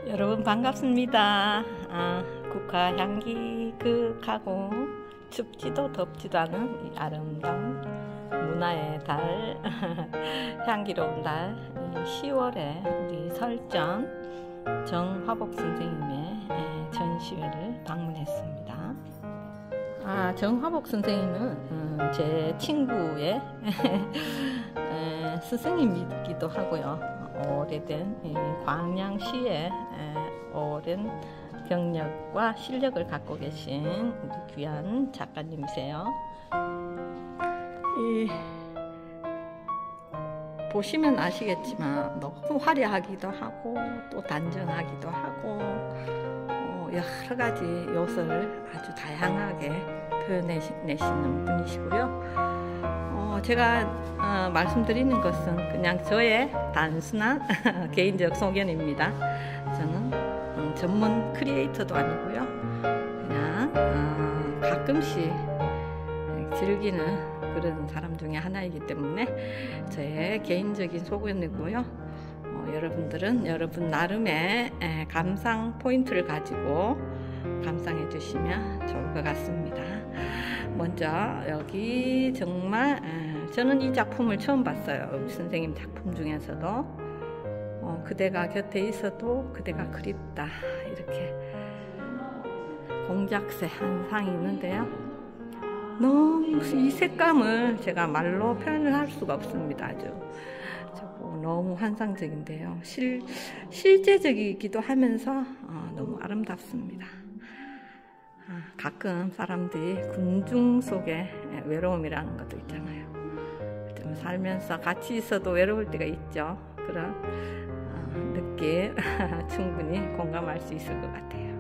여러분 반갑습니다. 국화 향기 그윽하고 춥지도 덥지도 않은 이 아름다운 문화의 달 향기로운 달 10월에 우리 설전 정화복 선생님의 전시회를 방문했습니다. 정화복 선생님은 제 친구의 스승님이기도 하고요. 오래된 광양시의 오랜 경력과 실력을 갖고 계신 우리 귀한 작가님이세요. 보시면 아시겠지만 너무 화려하기도 하고 또 단정하기도 하고 여러 가지 요소를 아주 다양하게 표현해내시는 분이시고요. 제가 말씀드리는 것은 그냥 저의 단순한 개인적 소견입니다. 저는 전문 크리에이터도 아니고요. 그냥 가끔씩 즐기는 그런 사람 중에 하나이기 때문에 저의 개인적인 소견이고요. 여러분들은 여러분 나름의 감상 포인트를 가지고 감상해 주시면 좋을 것 같습니다. 먼저 여기 정말 저는 이 작품을 처음 봤어요. 우리 선생님 작품 중에서도 그대가 곁에 있어도 그대가 그립다, 이렇게 공작새 한 상이 있는데요. 너무 이 색감을 제가 말로 표현을 할 수가 없습니다. 아주 너무 환상적인데요. 실제적이기도 하면서 너무 아름답습니다. 가끔 사람들이 군중 속에 외로움이라는 것도 있잖아요. 좀 살면서 같이 있어도 외로울 때가 있죠. 그런 느낌 충분히 공감할 수 있을 것 같아요.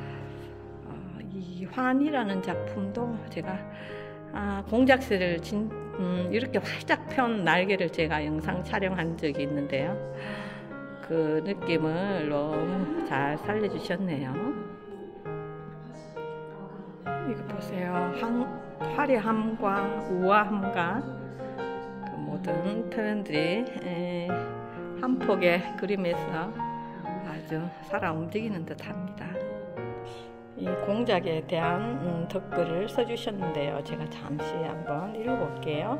이 환이라는 작품도 제가 공작새를 이렇게 활짝 편 날개를 제가 영상 촬영한 적이 있는데요. 그 느낌을 너무 잘 살려주셨네요. 이거 보세요. 화려함과 우아함과 그 모든 표현들이 한 폭의 그림에서 아주 살아 움직이는 듯 합니다. 이 공작에 대한 댓글을 써주셨는데요. 제가 잠시 한번 읽어볼게요.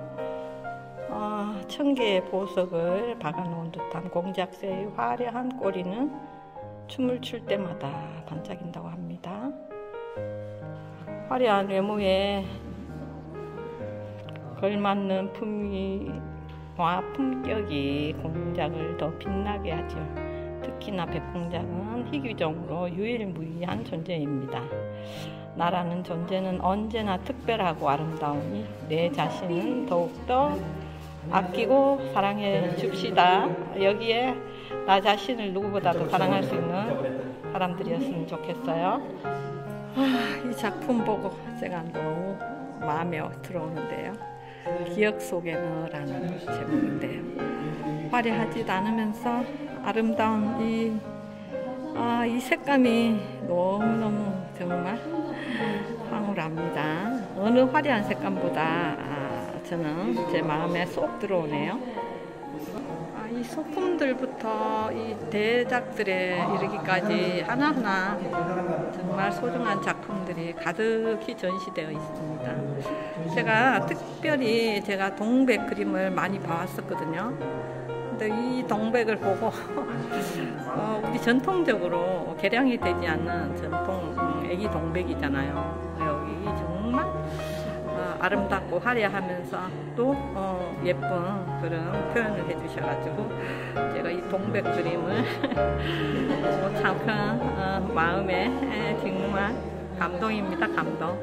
1000개의 보석을 박아놓은 듯한 공작새의 화려한 꼬리는 춤을 출 때마다 반짝인다고 합니다. 화려한 외모에 걸맞는 품위와 품격이 공작을 더 빛나게 하죠. 특히나 백공작은 희귀종으로 유일무이한 존재입니다. 나라는 존재는 언제나 특별하고 아름다우니 내 자신은 더욱더 아끼고 사랑해 줍시다. 여기에 나 자신을 누구보다도 사랑할 수 있는 사람들이었으면 좋겠어요. 이 작품 보고 제가 너무 마음에 들어오는데요. 기억 속에 너라는 제목인데요. 화려하지도 않으면서 아름다운 이 색감이 너무너무 정말 황홀합니다. 어느 화려한 색감보다 저는 제 마음에 쏙 들어오네요. 이 소품들부터 이 대작들에 이르기까지 하나하나 정말 소중한 작품들이 가득히 전시되어 있습니다. 제가 특별히 동백 그림을 많이 봐왔었거든요. 근데 이 동백을 보고 우리 전통적으로 개량이 되지 않는 전통 애기 동백이잖아요. 여기 정말 아름답고 화려하면서 또 예쁜 그런 표현을 해주셔가지고 제가 이 동백 그림을 참 큰 마음에 정말 감동입니다. 감동.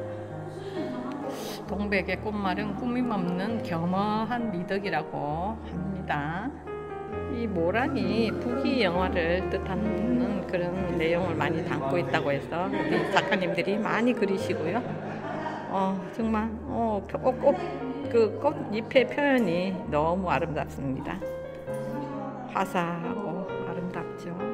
동백의 꽃말은 꾸밈없는 겸허한 미덕이라고 합니다. 이 모란이 북이 영화를 뜻하는 그런 내용을 많이 담고 있다고 해서 우리 작가님들이 많이 그리시고요. 정말 꽃잎의 표현이 너무 아름답습니다. 화사하고 아름답죠.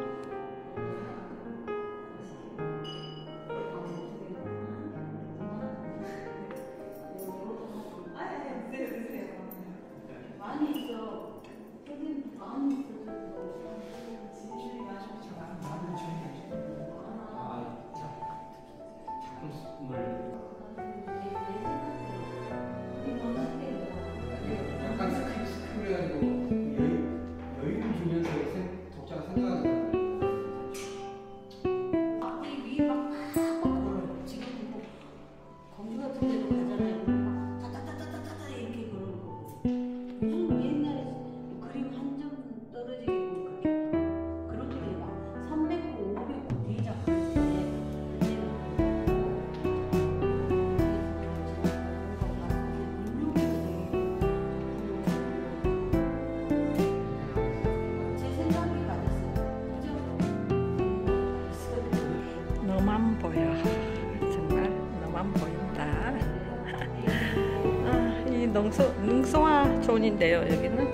능송화 촌인데요. 여기는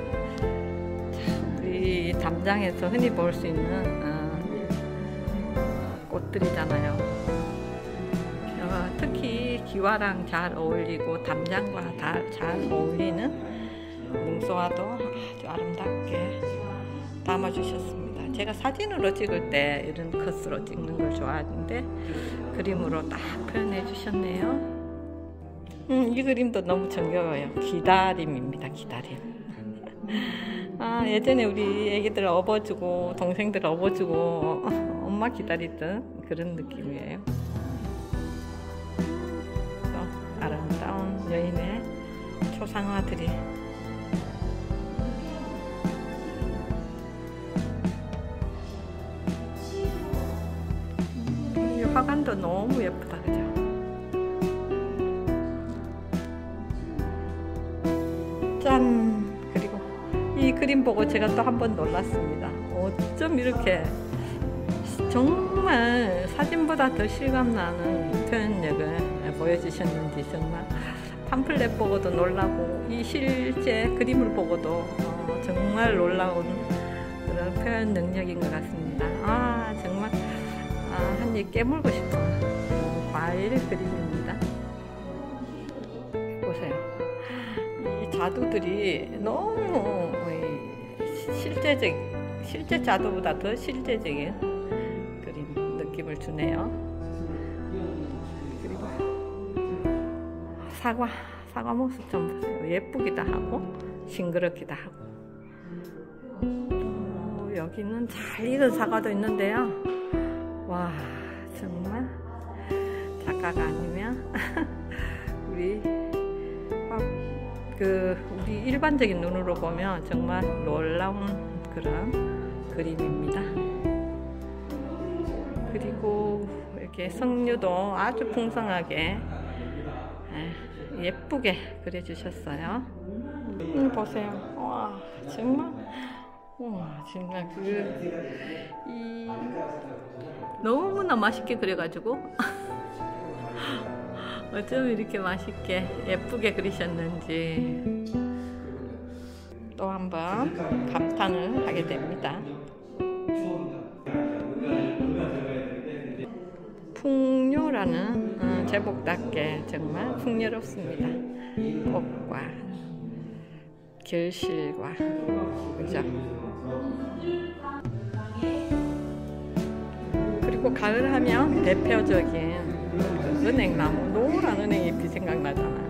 우리 담장에서 흔히 볼 수 있는 꽃들이잖아요. 특히 기와랑 잘 어울리고 담장과 잘 어울리는 능송화도 아주 아름답게 담아주셨습니다. 제가 사진으로 찍을 때 이런 컷으로 찍는 걸 좋아하는데 그림으로 딱 표현해 주셨네요. 이 그림도 너무 정겨워요. 기다림입니다. 기다림. 예전에 우리 애기들 업어주고 동생들 업어주고 엄마 기다리던 그런 느낌이에요. 또 아름다운 여인의 초상화들이 이 화관도 너무 예쁘다. 그죠? 짠! 그리고 이 그림 보고 제가 또 한 번 놀랐습니다. 어쩜 이렇게 정말 사진보다 더 실감나는 표현력을 보여주셨는지 정말 팜플렛 보고도 놀라고 이 실제 그림을 보고도 정말 놀라운 그런 표현 능력인 것 같습니다. 정말 한 입 깨물고 싶은 과일 그림입니다. 보세요. 이 자두들이 너무 실제 자두보다 더 실제적인 그림 느낌을 주네요. 그리고 사과 모습 좀 보세요. 예쁘기도 하고 싱그럽기도 하고. 또 여기는 잘 익은 사과도 있는데요. 와, 정말 작가가 아니면 우리 일반적인 눈으로 보면 정말 놀라운 그런 그림입니다. 그리고 이렇게 석류도 아주 풍성하게 예쁘게 그려주셨어요. 보세요. 와, 정말 너무나 맛있게 그려가지고 어쩜 이렇게 맛있게 예쁘게 그리셨는지 또 한번 감탄을 하게 됩니다. 풍요라는 제목답게 정말 풍요롭습니다. 꽃과 결실과 그죠? 그리고 가을 하면 대표적인 은행나무, 노란 은행 잎이 생각나잖아요.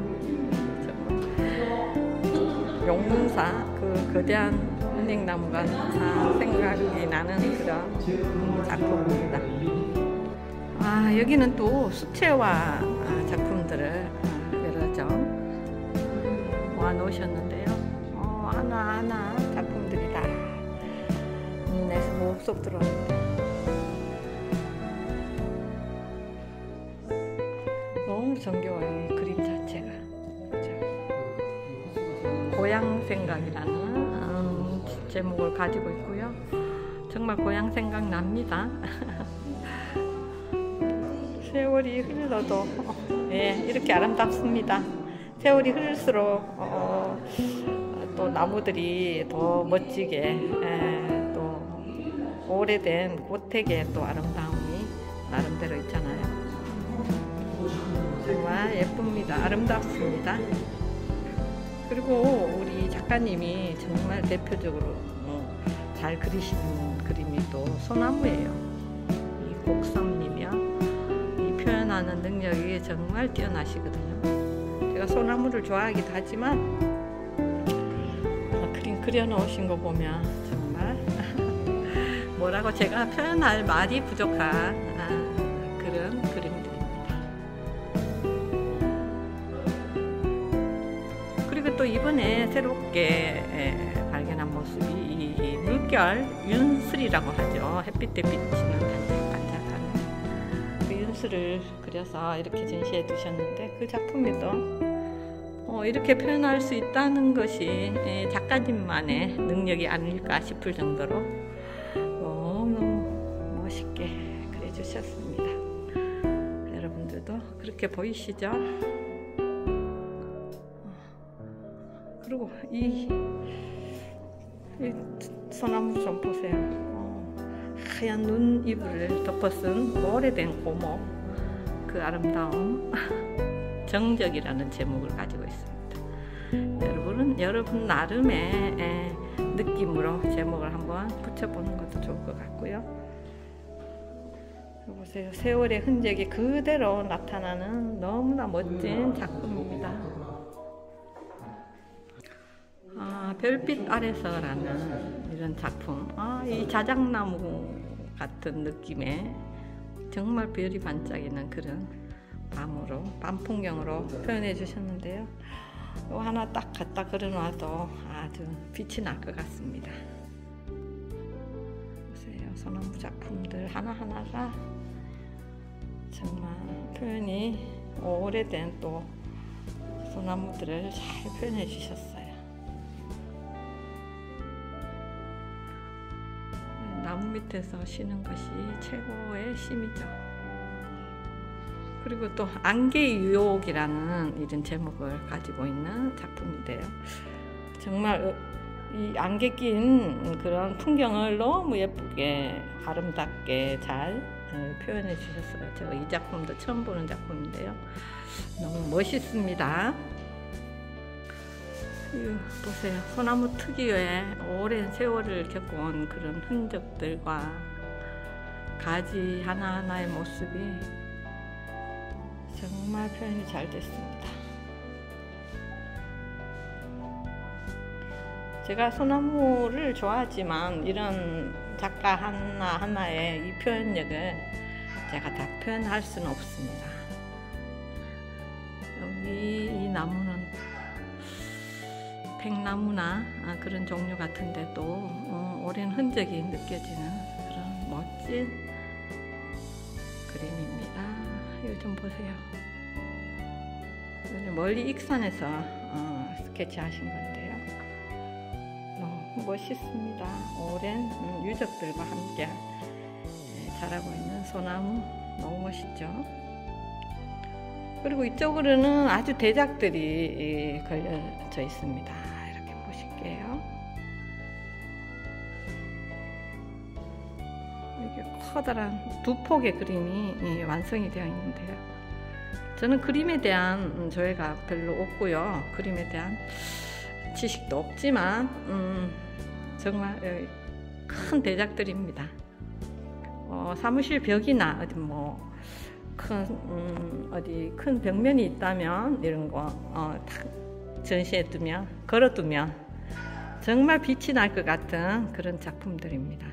용문사 그 거대한 은행나무가 생각이 나는 그런 작품입니다. 여기는 또 수채화 작품들을 여러 점 모아 놓으셨는데요. 하나하나 작품들이 다 눈에서 쏙 들어옵니다. 너무 정겨워요. 이 그림 자체가. 그렇죠? 고향 생각이라는 제목을 가지고 있고요. 정말 고향 생각 납니다. 세월이 흘러도 이렇게 아름답습니다. 세월이 흐를수록 또 나무들이 더 멋지게 또 오래된 고택의 또 아름다움이 나름대로 있잖아요. 정말 예쁩니다. 아름답습니다. 그리고 우리 작가님이 정말 대표적으로 잘 그리시는 그림이 또 소나무예요. 이 곡선이며 이 표현하는 능력이 정말 뛰어나시거든요. 제가 소나무를 좋아하기도 하지만 그림 그려놓으신 거 보면 정말 뭐라고 제가 표현할 말이 부족한 그런 그림들입니다. 그리고 또 이번에 새롭게 발견한 모습이 이 물결 윤슬이라고 하죠. 햇빛에 비치는 반짝반짝하는 그 윤슬을 그려서 이렇게 전시해 두셨는데 그 작품에도 이렇게 표현할 수 있다는 것이 작가님만의 능력이 아닐까 싶을 정도로 너무 멋있게 그려주셨습니다. 여러분들도 그렇게 보이시죠? 그리고 이 소나무 좀 보세요. 하얀 눈 이불을 덮어쓴 오래된 고목, 그 아름다움. 정적이라는 제목을 가지고 있습니다. 여러분은 여러분 나름의 느낌으로 제목을 한번 붙여보는 것도 좋을 것 같고요. 보세요. 세월의 흔적이 그대로 나타나는 너무나 멋진 작품입니다. 별빛 아래서라는 이런 작품. 이 자작나무 같은 느낌의 정말 별이 반짝이는 그런 밤으로, 밤 풍경으로 표현해 주셨는데요. 이거 하나 딱 갖다 그려놔도 아주 빛이 날 것 같습니다. 보세요. 소나무 작품들 하나하나가 정말 표현이 오래된 또 소나무들을 잘 표현해 주셨어요. 나무 밑에서 쉬는 것이 최고의 쉼이죠. 그리고 또 안개의 유혹이라는 이런 제목을 가지고 있는 작품인데요. 정말 이 안개 낀 그런 풍경을 너무 예쁘게 아름답게 잘 표현해 주셨어요. 제가 이 작품도 처음 보는 작품인데요. 너무 멋있습니다. 보세요. 소나무 특유의 오랜 세월을 겪어온 그런 흔적들과 가지 하나하나의 모습이 정말 표현이 잘 됐습니다. 제가 소나무를 좋아하지만 이런 작가 하나하나의 이 표현력을 제가 다 표현할 수는 없습니다. 여기 이 나무는 백나무나 그런 종류 같은데도 오랜 흔적이 느껴지는 그런 멋진 그림입니다. 이거 좀 보세요. 멀리 익산에서 스케치하신 건데요. 너무 멋있습니다. 오랜 유적들과 함께 자라고 있는 소나무 너무 멋있죠. 그리고 이쪽으로는 아주 대작들이 걸려져 있습니다. 이렇게 보실게요. 이렇게 커다란 두 폭의 그림이 완성이 되어 있는데요. 저는 그림에 대한 조예가 별로 없고요. 그림에 대한 지식도 없지만 정말 큰 대작들입니다. 사무실 벽이나 어디 큰 벽면이 있다면 이런 거 전시해 두면, 걸어두면 정말 빛이 날 것 같은 그런 작품들입니다.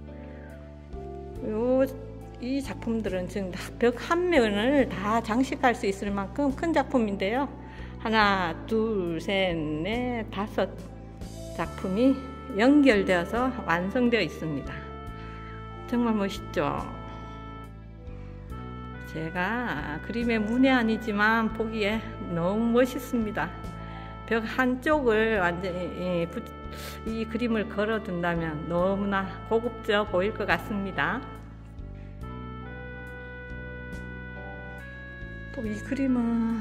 이 작품들은 지금 벽 한 면을 다 장식할 수 있을 만큼 큰 작품인데요. 하나, 둘, 셋, 넷, 다섯 작품이 연결되어서 완성되어 있습니다. 정말 멋있죠? 제가 그림의 문외한이지만 보기에 너무 멋있습니다. 벽 한쪽을 완전히 이 그림을 걸어둔다면 너무나 고급져 보일 것 같습니다. 또 이 그림은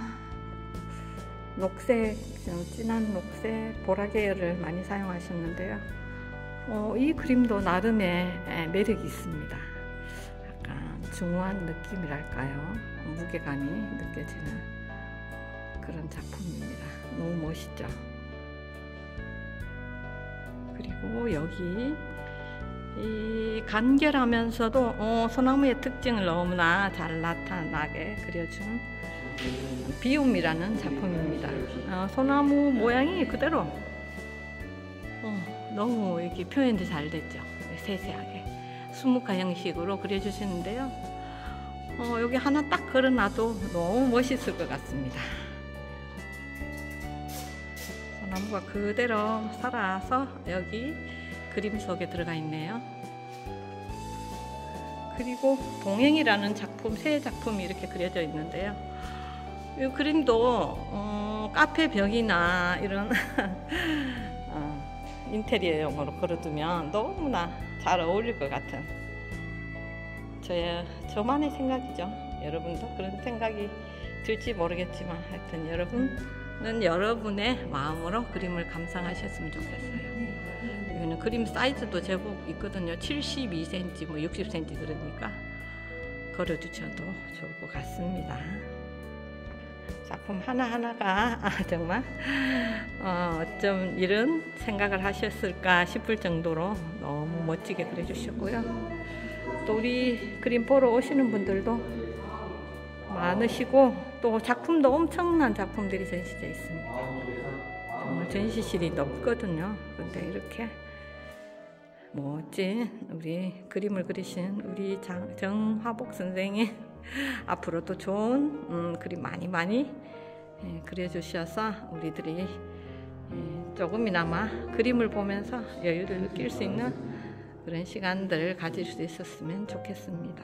녹색, 진한 녹색, 보라 계열을 많이 사용하셨는데요. 이 그림도 나름의 매력이 있습니다. 약간 중후한 느낌이랄까요? 무게감이 느껴지는 그런 작품입니다. 너무 멋있죠? 그리고 여기 이 간결하면서도 소나무의 특징을 너무나 잘 나타나게 그려준 비움이라는 작품입니다. 소나무 모양이 그대로 너무 이렇게 표현이 잘 됐죠. 세세하게 수묵화 형식으로 그려주시는데요. 여기 하나 딱 걸어놔도 너무 멋있을 것 같습니다. 소나무가 그대로 살아서 여기 그림 속에 들어가 있네요. 그리고 동행이라는 작품, 새 작품이 이렇게 그려져 있는데요. 이 그림도 카페 벽이나 이런 인테리어용으로 걸어두면 너무나 잘 어울릴 것 같은 저만의 생각이죠. 여러분도 그런 생각이 들지 모르겠지만 하여튼 여러분 여러분의 마음으로 그림을 감상하셨으면 좋겠어요. 여기는 그림 사이즈도 제법 있거든요. 72cm, 뭐 60cm 그러니까 걸어두셔도 좋을 것 같습니다. 작품 하나하나가 정말 어쩜 이런 생각을 하셨을까 싶을 정도로 너무 멋지게 그려주셨고요. 또 우리 그림 보러 오시는 분들도 많으시고 또 작품도 엄청난 작품들이 전시되어 있습니다. 정말 전시실이 넓거든요. 근데 이렇게 멋진 우리 그림을 그리신 우리 정화복 선생님 앞으로도 좋은 그림 많이 그려주셔서 우리들이 조금이나마 그림을 보면서 여유를 느낄 수 있는 그런 시간들을 가질 수 있었으면 좋겠습니다.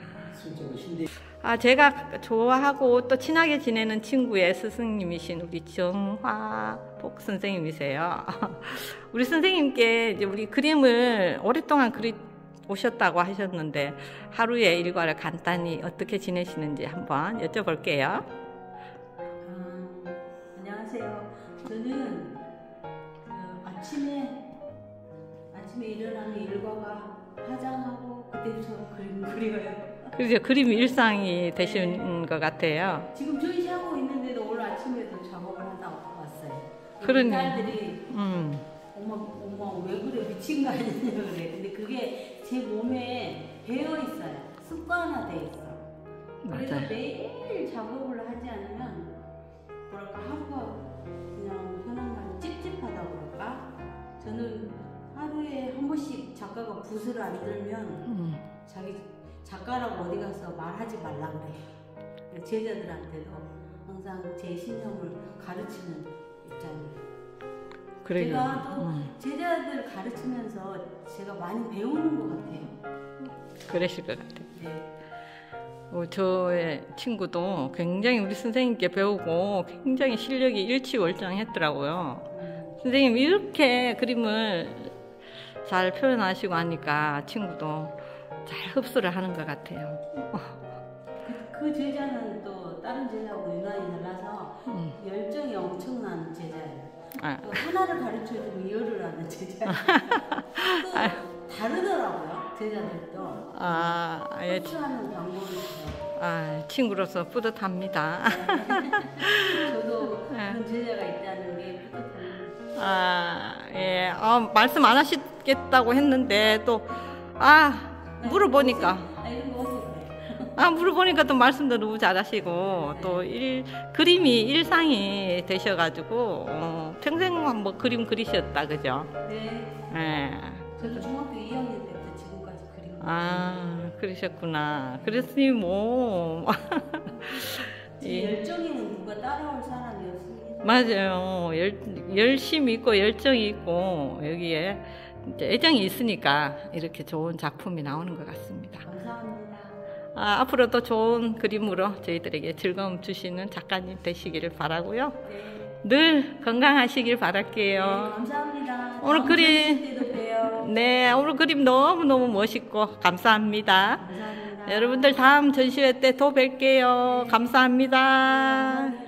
제가 좋아하고 또 친하게 지내는 친구의 스승님이신 우리 정화복 선생님이세요. 우리 선생님께 이제 우리 그림을 오랫동안 오셨다고 하셨는데 하루의 일과를 간단히 어떻게 지내시는지 한번 여쭤볼게요. 안녕하세요. 저는 아침에 일어나는 일과가 화장하고 그때부터 그림 그려요. 그죠, 그림 일상이 되신 것 같아요. 지금 전시하고 있는데도 오늘 아침에도 작업을 하다 왔어요. 그러니 딸들이 엄마 왜 그래, 미친 거 아니냐 그래. 근데 그게 제 몸에 배어 있어요. 습관화돼 있어. 그래서 맞아요. 매일 작업을 하지 않으면 뭐랄까 하루가 그냥 편한 말 찝찝하다 그럴까. 저는 하루에 한 번씩 작가가 붓을 안 들면 자기 작가라고 어디 가서 말하지 말라 그래. 제자들한테도 항상 제 신념을 가르치는 입장이에요. 그래요. 제가 또 제자들 가르치면서 제가 많이 배우는 것 같아요. 그러실 것 같아요. 네. 저의 친구도 굉장히 우리 선생님께 배우고 굉장히 실력이 일취월장했더라고요. 선생님 이렇게 그림을 잘 표현하시고 하니까 친구도 잘 흡수를 하는 것 같아요. 그 제자는 또 다른 제자하고 유난히 달라서 열정이 엄청난 제자예요. 또 하나를 가르쳐주면 열을 하는 제자예요. 또 다르더라고요, 제자들도. 예. 흡수하는 방법이 있어요. 친구로서 뿌듯합니다. 네. 저도 그런 제자가 있다는 게 뿌듯합니다. 예. 말씀 안 하시겠다고 했는데 또 물어보니까 물어보니까 또 말씀도 너무 잘하시고 또 그림이 일상이 되셔가지고 평생 뭐 그림 그리셨다 그죠? 네. 저도 중학교 2학년 때부터 지금까지 그리고 그러셨구나. 그랬으니 뭐 제 열정에는 누가 따라올 사람이 없습니다. 맞아요. 열심이 있고 열정이 있고 여기에 애정이 있으니까 이렇게 좋은 작품이 나오는 것 같습니다. 감사합니다. 앞으로도 좋은 그림으로 저희들에게 즐거움 주시는 작가님 되시기를 바라고요. 네. 늘 건강하시길 바랄게요. 네, 감사합니다. 오늘 오늘 그림 너무너무 멋있고 감사합니다. 감사합니다. 여러분들 다음 전시회 때 또 뵐게요. 네. 감사합니다. 감사합니다.